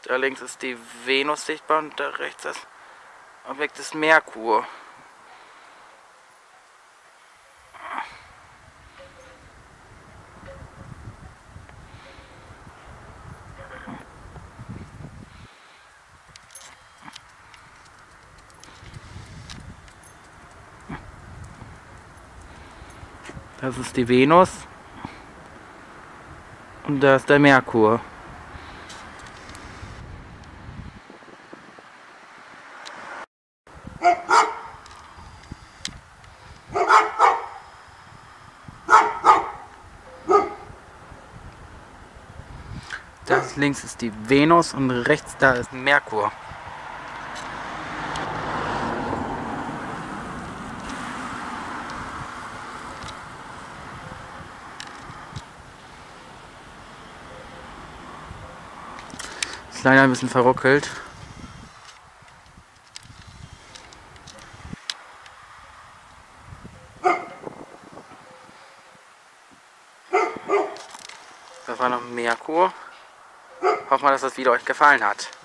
Da links ist die Venus sichtbar und da rechts das Objekt ist Merkur. Das ist die Venus und da ist der Merkur. Das links ist die Venus und rechts da ist Merkur. Ist leider ein bisschen verruckelt. Das war noch Merkur. Hoffen wir, dass das Video euch gefallen hat.